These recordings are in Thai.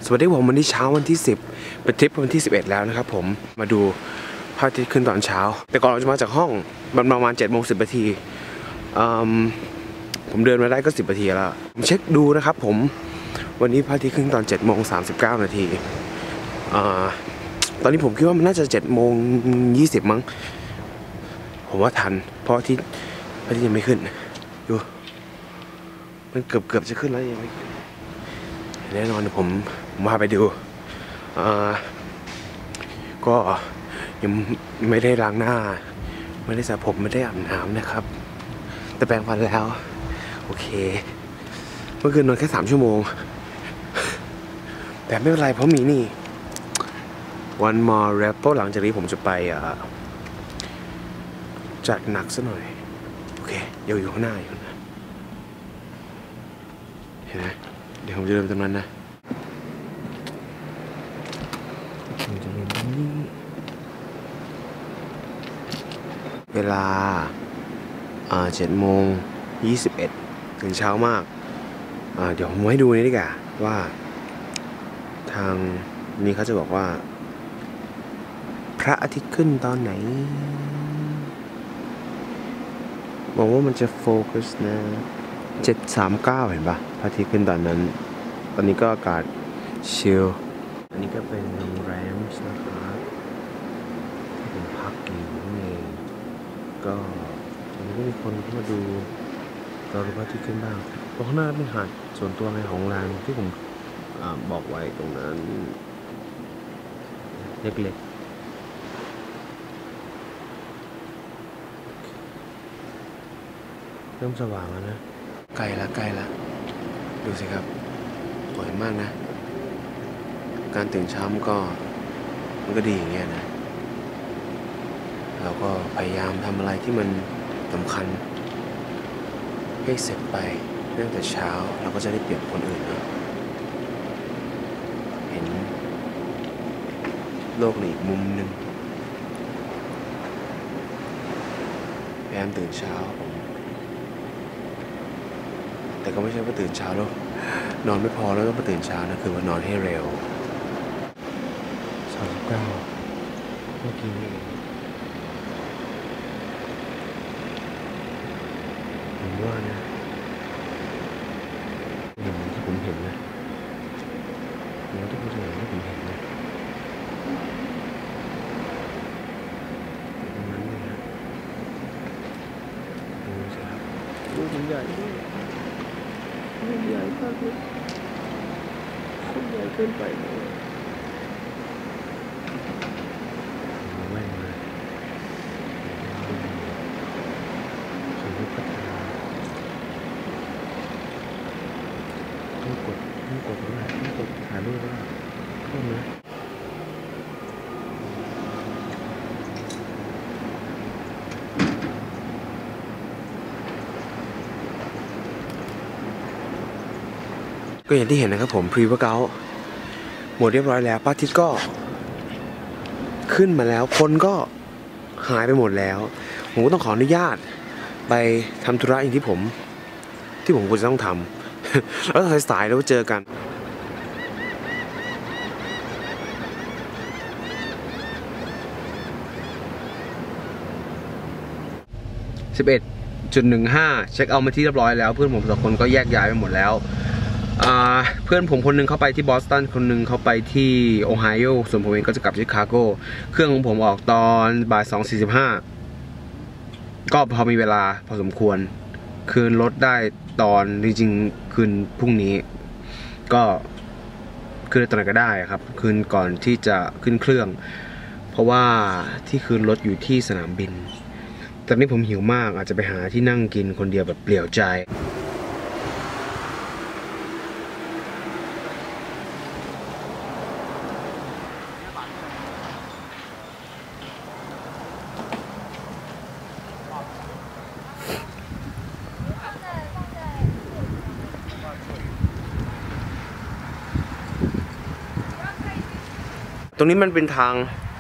สวัสดีผมวันนี้เช้าวันที่10เป็นทริปวันที่11แล้วนะครับผมมาดูพระอาทิตย์ขึ้นตอนเช้าแต่ก่อนเราจะมาจากห้องมันประมาณ7:10 นาทีผมเดินมาได้ก็10 นาทีแล้วผมเช็คดูนะครับผมวันนี้พระอาทิตย์ขึ้นตอน7:39 นาทีตอนนี้ผมคิดว่ามันน่าจะ7:20 มั้งผมว่าทันเพราะที่พระอาทิตย์ยังไม่ขึ้นดูมันเกือบจะขึ้นแล้วยังไม่แน่นอนผมมาไปดูก็ยังไม่ได้ล้างหน้าไม่ได้สระผมไม่ได้อาบน้ำนะครับแต่แปรงฟันแล้วโอเคเมื่อคืนนอนแค่3 ชั่วโมงแต่ไม่เป็นไรเพราะมีนี่ one more rep เพราะหลังจากนี้ผมจะไปจัดหนักซะหน่อยโอเคอยู่ข้างหน้าอยู่นะเห็นไหมเดี๋ยวผมจะเดินตรงนั้นนะผมจะเดินตรงนี้เวลา7:21ตื่นเช้ามากเดี๋ยวผมให้ดูนี่ดีกว่าว่าทางนี้เขาจะบอกว่าพระอาทิตย์ขึ้นตอนไหนบอกว่ามันจะโฟกัสนะ7:39เห็นปะพระอาทิตย์ขึ้นตอนนั้นตอนนี้ก็อากาศชิลอันนี้ก็เป็นโรงแรมนะครับที่ผมพักอยู่นี่เองก็วันนี้ก็มีคนเข้ามาดูตอนพระอาทิตย์ขึ้นบ้างตรงข้างหน้าเป็นหาดส่วนตัวในของโรงแรมที่ผมบอกไว้ตรงนั้นเล็กๆเริ่มสว่างแล้วนะใกล้ละดูสิครับสวยมากนะการตื่นเช้ามันก็ดีอย่างเงี้ยนะเราก็พยายามทำอะไรที่มันสำคัญให้เสร็จไปตั้งแต่เช้าเราก็จะได้เปรียบคนอื่นนะเห็นโลกในอีกมุมหนึ่งพยายามตื่นเช้าแต่ก็ไม่ใช่ว่าตื่นเช้าแล้วนอนไม่พอแล้วต้องมาตื่นเช้านะคือว่านอนให้เร็ว39เมื่อกี้ผมว่านะอย่างที่ผมเห็นนะอย่างที่ผมเห็นนะตรงนั้นเลยนะดูสิครับดูมันใหญ่ด้วยมันใหญ่มากเลยมันใหญ่เกินไปเลยแว่นมาสมมติพัฒนาต้องกดด้วยต้องกดถ่ายรูปด้วยโทษนะก็อย่างที่เห็นนะครับผมพรีเวิร์กเอาท์หมดเรียบร้อยแล้วพระอาทิตย์ก็ขึ้นมาแล้วคนก็หายไปหมดแล้วผมก็ต้องขออนุญาตไปทำธุระอย่างที่ผมควรจะต้องทำแล้วสายๆแล้วเจอกัน11:15เช็คเอาท์มาที่เรียบร้อยแล้วเพื่อนผม2 คนก็แยกย้ายไปหมดแล้วเพื่อนผมคนนึงเข้าไปที่บอสตันคนนึงเข้าไปที่โอไฮโอส่วนผมเองก็จะกลับชิคาโกเครื่องของผมออกตอนบ่าย 2:45ก็พอมีเวลาพอสมควรคืนรถได้ตอนจริงๆคืนพรุ่งนี้ก็คืนตอนไหนก็ได้ครับคืนก่อนที่จะขึ้นเครื่องเพราะว่าที่คืนรถอยู่ที่สนามบินตอนนี้ผมหิวมากอาจจะไปหาที่นั่งกินคนเดียวแบบเปลี่ยวใจตรงนี้มันเป็นทาง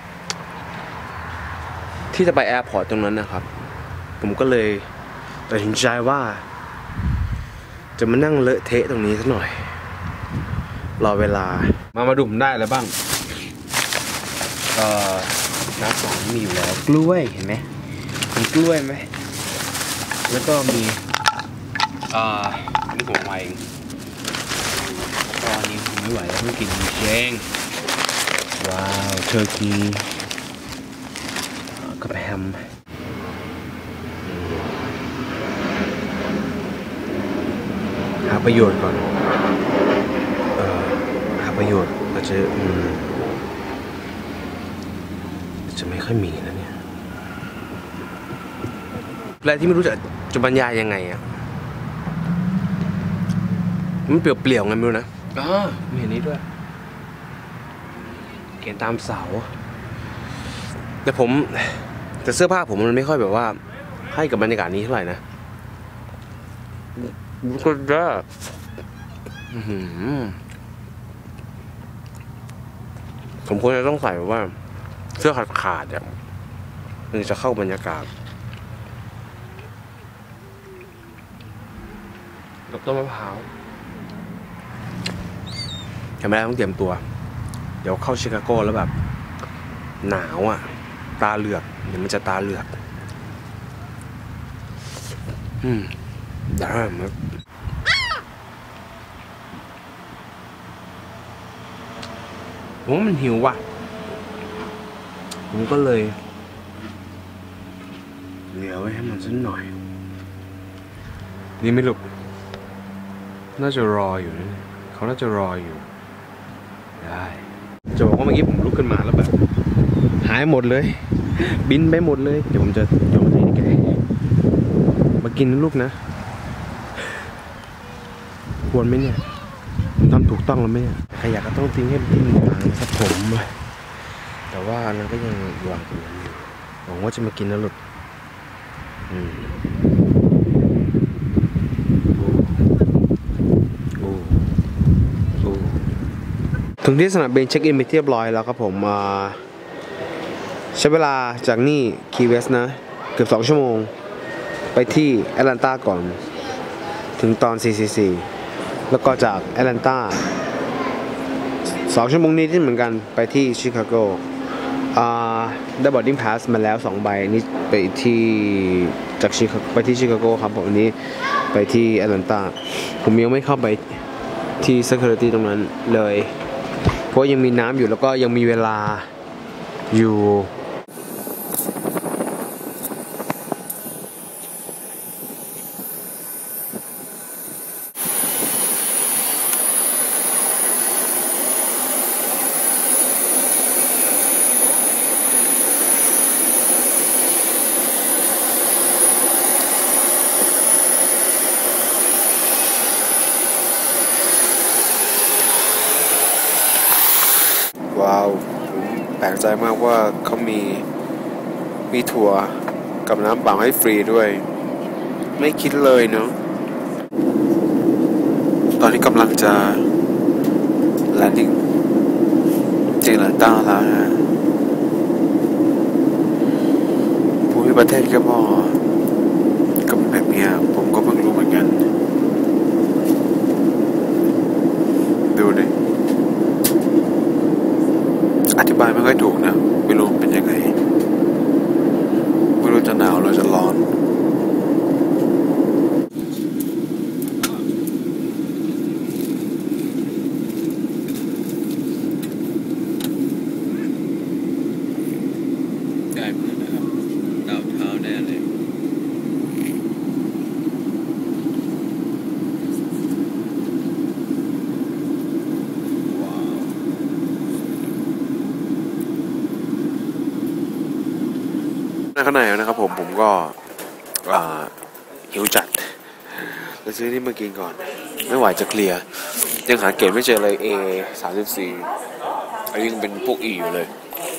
ที่จะไปแอร์พอร์ตตรงนั้นนะครับผมก็เลยตัดสินใจว่าจะมานั่งเลอะเทะตรงนี้สักหน่อยรอเวลามาดูผมได้อะไรบ้างน้ำสองมีอยู่แล้วกล้วยเห็นไหมมีกล้วยไหมแล้วก็มีอันนี้ผมไวเองตอนนี้ผมไม่ไหวแล้วต้องกินแกงว้าวเทอร์กีกับแฮมหาประโยชน์ก่อนหาประโยชน์อาจจะไม่ค่อยมีนะเนี่ยอะไรที่ไม่รู้จะบรรยายยังไงอ่ะมันเปลี่ยวๆไงไม่รู้นะมีเห็นนี้ด้วยเขียนตามเสาแต่เสื้อผ้าผมมันไม่ค่อยแบบว่าให้กับบรรยากาศนี้เท่าไหร่นะก็ได้ผมควรจะต้องใส่แบบว่าเสื้อขาดเนี่ยมันจะเข้าบรรยากาศกับต้นมะพร้าวเห็นไหมต้องเตรียมตัวเดี๋ยวเข้าชิคาโกแล้วแบบหนาวอ่ะตาเหลือกเดี๋ยวมันจะตาเหลือกได้ไหมผมว่ามันหิวว่ะผมก็เลยเหลือไว้ให้มันสักหน่อยนี่ไม่ลุกน่าจะรออยู่นะเขาน่าจะรออยู่ได้จะบอกว่าเมื่อกี้ผมลุกขึ้นมาแล้วแบบหายหมดเลยบินไปหมดเลยเดี๋ยวผมจะโยนให้แกมากินนะลูกนะควรไหมเนี่ยทำถูกต้องแล้วไหมเนี่ยใครอยากก็ต้องทิ้งให้ทิ้งหลังสักผมแต่ว่านั้นก็ยังวางอยู่หวังว่าจะมากินนะลูกถึงที่สนามบินเช็คอินไปเรียบร้อยแล้วครับผมใช้เวลาจากนี่คีย์เวสต์นะเกือบ2 ชั่วโมงไปที่แอตแลนตาก่อนถึงตอน 4:44 แล้วก็จากแอตแลนตา2 ชั่วโมงนี้ที่เหมือนกันไปที่ชิคาโกได้บอร์ดดิ้งพาสมาแล้ว2 ใบนี้ไปที่จากไปที่ชิคาโกครับผมอันนี้ไปที่แอตแลนตาผมยังไม่เข้าไปที่ security ตรงนั้นเลยเพราะยังมีน้ำอยู่แล้วก็ยังมีเวลาอยู่ว้าวแปลกใจมากว่าเขามีถั่วกับน้ำเปล่าให้ฟรีด้วยไม่คิดเลยเนาะตอนนี้กำลังจะแลนดิ้งเจแอตแลนตาแล้วนะภูมิประเทศก็เป็นแบบนี้ผมก็เพิ่งรู้เหมือนกันดูดิอธิบายไม่ค่อยถูกนะไม่รู้เป็นยังไงไม่รู้จะหนาวหรือจะร้อนได้เหมือนนะครับดาวเท้าแน่เลยข้างในนะครับผมก็หิวจัดจะซื้อนี่มากินก่อนไม่ไหวจะเคลียร์ยังหาเกรดไม่เจอเลย A34 ยังเป็นพวก E อยู่เลย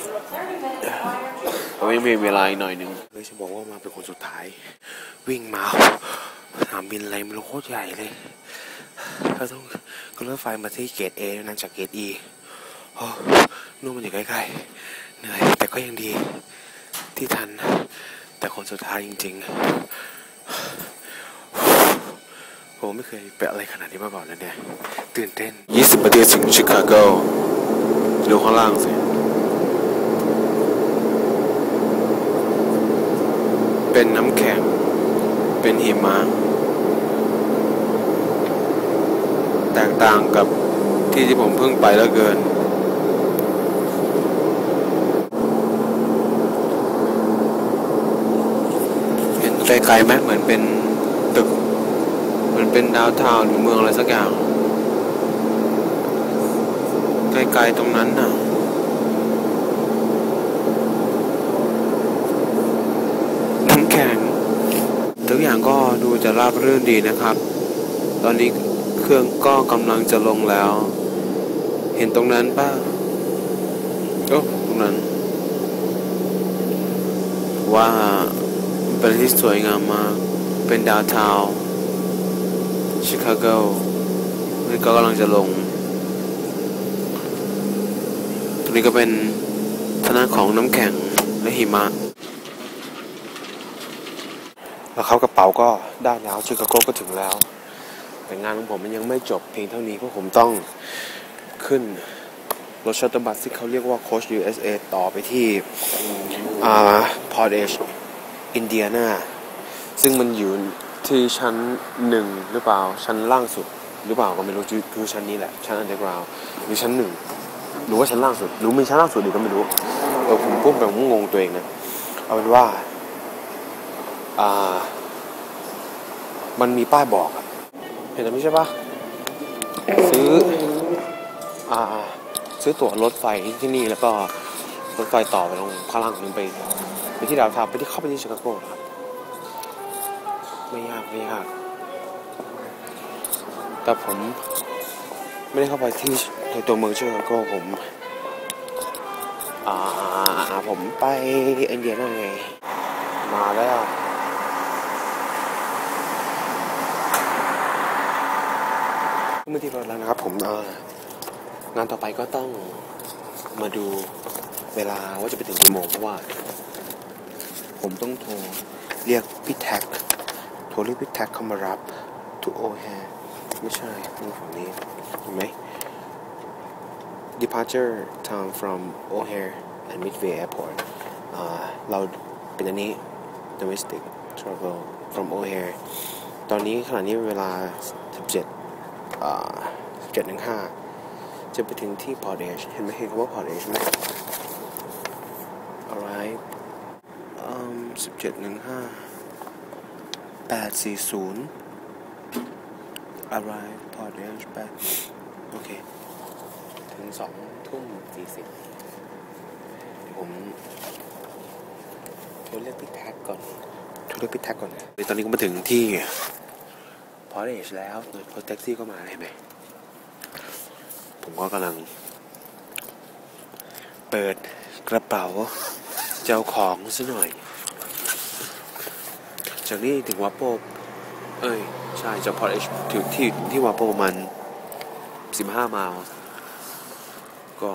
เรายังมีเวลาหน่อยนึงเลยจะบอกว่ามาเป็นคนสุดท้ายวิ่งมาสนามบินอะไรไม่รู้โคตรใหญ่เลยเราต้องขึ้นรถไฟมาที่เกรด A นั่งจากเกรด E นู่นมันอยู่ใกล้ๆเหนื่อยแต่ก็ยังดีที่ทันแต่คนสุดท้ายจริงๆผมไม่เคยไปอะไรขนาดนี้มาก่อนนะเนี่ยตื่นเต้น20 นาทีถึงชิคาโกดูข้างล่างสิเป็นน้ำแข็งเป็นหิมะแตกต่างกับที่ผมเพิ่งไปแล้วเกินเห็นไกลๆไหมเหมือนเป็นตึกเหมือนเป็นดาวทาวน์หรือเมืองอะไรสักอย่างไกลๆตรงนั้นน่ะน้ำแข็งทุกอย่างก็ดูจะราบรื่นดีนะครับตอนนี้เครื่องก็กำลังจะลงแล้วเห็นตรงนั้นป่ะโอ้ตรงนั้นว่าเป็นที่สวยงามมากเป็นดาวทาวน์ชิคาโกนี่ก็กำลังจะลงตรงนี้ก็เป็นทางของน้ำแข็งและหิมะแล้วเข้ากระเป๋าก็ได้แล้วชิคาโกก็ถึงแล้วแต่งานของผมมันยังไม่จบเพียงเท่านี้เพราะผมต้องขึ้นรถชัตเตอร์บัสที่เขาเรียกว่า Coach USA ต่อไปที่Portage Indiana ซึ่งมันอยู่ที่ชั้น1หรือเปล่าชั้นล่างสุดหรือเปล่าก็ไม่รู้คือชั้นนี้แหละชั้น underground หรือชั้น1หรือว่าชั้นล่างสุดหรือมีชั้นล่างสุดอีกก็ไม่รู้ผมพูดแบบงงตัวเองนะเอาเป็นว่ามันมีป้ายบอกเห็นไหมใช่ปะซื้อตั๋วรถไฟที่นี่แล้วก็รถไฟต่อไปลงข้างล่างนึงไปที่ดาวทาวน์ไปที่เข้าไปที่ชิคาโกครับไม่ยากแต่ผมไม่ได้เข้าไปที่ตัวเมืองชิคาโกผมไปอินเดียนาไงมาแล้วเมื่อที่รถแล้วนะครับผมงานต่อไปก็ต้องมาดูเวลาว่าจะไปถึงกี่โมงเพราะว่าผมต้องโทรเรียกพี่แท็กเข้ามารับto O'Hare ไม่ใช่ตรงฝั่งนี้เห็นไหม departure time from O'Hare and Midway Airport เราเป็นอันนี้ domestic travel from O'Hare ตอนนี้ขณะนี้เวลา17:05จะไปถึงที่ Portage เห็นไหมเห็นคำว่า Portage ไหม alright 17:15 8:40 arrive Portage 8โอเคถึง20:40ผมโทรเรียกพี่แท็กก่อนตอนนี้ก็มาถึงที่ Portage แล้วรถแท็กซี่ก็มาเห็นไหมผมก็กำลังเปิดกระเป๋าเจ้าของซะหน่อยจากนี้ถึงวาโปใช่จาก Portage ถึงที่วาโปประมาณ15 ไมล์ก็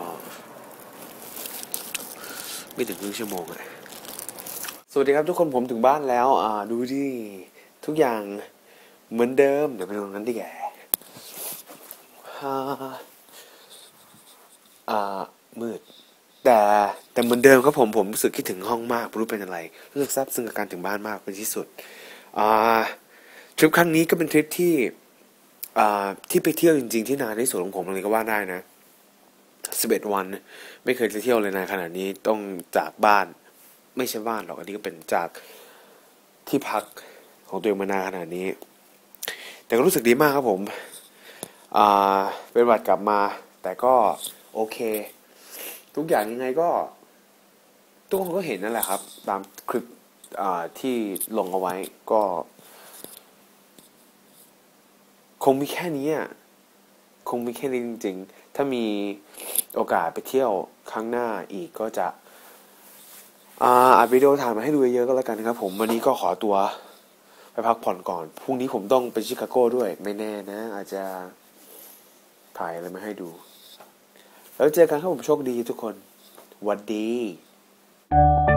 ไม่ถึงครึ่งชั่วโมงเลยสวัสดีครับทุกคนผมถึงบ้านแล้วดูดิทุกอย่างเหมือนเดิมเดี๋ยวไปดูตรงนั้นดิแกมืดแต่เหมือนเดิมครับผมรู้สึกคิดถึงห้องมากไม่รู้เป็นอะไรรู้สึกซาบซึ้งกับการถึงบ้านมากเป็นที่สุดทริปครั้งนี้ก็เป็นทริปที่ไปเที่ยวจริงๆที่นานที่สุดของผมเลยก็ว่าได้นะ11 วันไม่เคยจะเที่ยวเลยนานขนาดนี้ต้องจากบ้านไม่ใช่บ้านหรอกอันนี้ก็เป็นจากที่พักของตัวเองมานานขนาดนี้แต่ก็รู้สึกดีมากครับผมเป็นหวัดกลับมาแต่ก็โอเคทุกอย่างยังไงก็ทุกคนก็เห็นนั่นแหละครับตามคลิปที่ลงเอาไว้ก็คงมีแค่นี้จริงๆถ้ามีโอกาสไปเที่ยวครั้งหน้าอีกก็จะอัดวิดีโอถ่ายมาให้ดูเยอะๆก็แล้วกันครับผมวันนี้ก็ขอตัวไปพักผ่อนก่อนพรุ่งนี้ผมต้องไปชิคาโกด้วยไม่แน่นะอาจจะถ่ายอะไรมาให้ดูแล้วเจอกันครับผมโชคดีทุกคนหวัดดี